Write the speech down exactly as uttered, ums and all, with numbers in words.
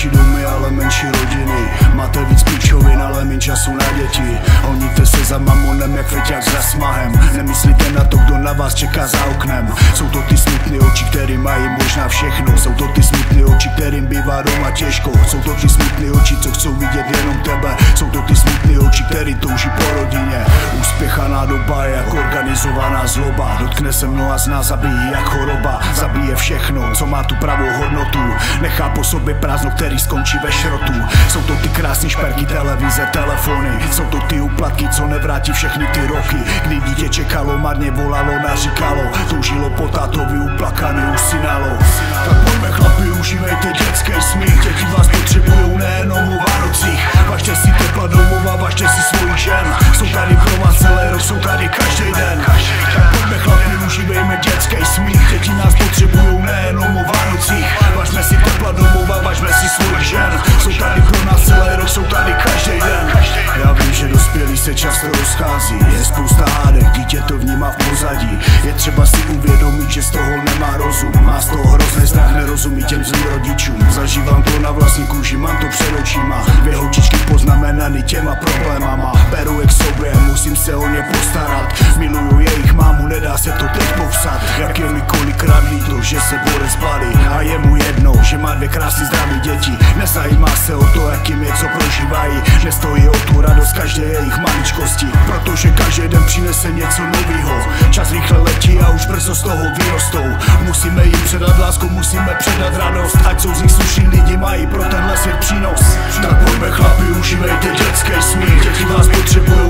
větší domy, ale menší rodiny. Máte víc píčovin, ale méně času na děti. Honíte se za mamonem jak feťák za smahem. Nemyslíte na to, kdo na vás čeká za oknem. Jsou to ty smutné oči, který mají možná všechno. Jsou to ty smutné oči, kterým bývá doma těžko. Jsou to ty smutné oči, co chcou vidět jenom tebe. Jsou to ty smutné oči, který touží po rodině. Úspěchaná doba je jako organizovaná zloba. Dotkne se mnoha z nás, zabíjí jak choroba. Zabíje všechno, co má tu pravou hodnotu. Nechá po sobě prázdno, který skončí ve šrotu. Jsou to ty krásné šperky, televize, telefony. Jsou to ty úplatky, co nevrátí všechny ty roky. Kdy dítě čekalo, marně volalo, naříkalo. Toužilo po tátovi, uplakaný, usínalo. Tak pojďme chlapi, užívejte dětský smích. Děti vás potřebujou nejenom o Vánocích. Važte si tepla domova, važte si svůj žen. Jsou tady pro vás celý rok, jsou tady každý den. Tak pojďme chlapi, užívejme dětský smích. Děti nás potřebujou nejenom o Vánocích. Važme si tepla domova, važme si svůj žen. Jsou tady pro nás celý rok, jsou tady každý den. Já vím, že dospělí se často rozchází. Je spousta hádek, dítě to vnímá v pozadí. Je třeba si uvědomit, že z toho nemá rozum. Má z toho hrozný strach, nerozumí těm zlým rodičům. Zažívám to na vlastní kůži, mám to před očima. Dvě holčičky poznamenaný těma problémama. Beru je k sobě, musím se o ně postarat. Miluju jejich mámu, nedá se to teď popsat. Jak je mi kolikrát líto, že se borec balí. A je mu jedno, že má dvě krásné zdraví děti. Nezajímá se o to, jakým je, co prožívají. Nestojí o tu radost každé jejich maličkosti. Protože každý den přinese něco novýho. Čas rychle letí a už brzo z toho vyrostou. Musíme jim předat lásku, musíme předat radost. Ať jsou z nich slušní lidi, mají pro tenhle svět přínos. Tak pojďme chlapi, užívejte dětský smích. Děti vás potřebují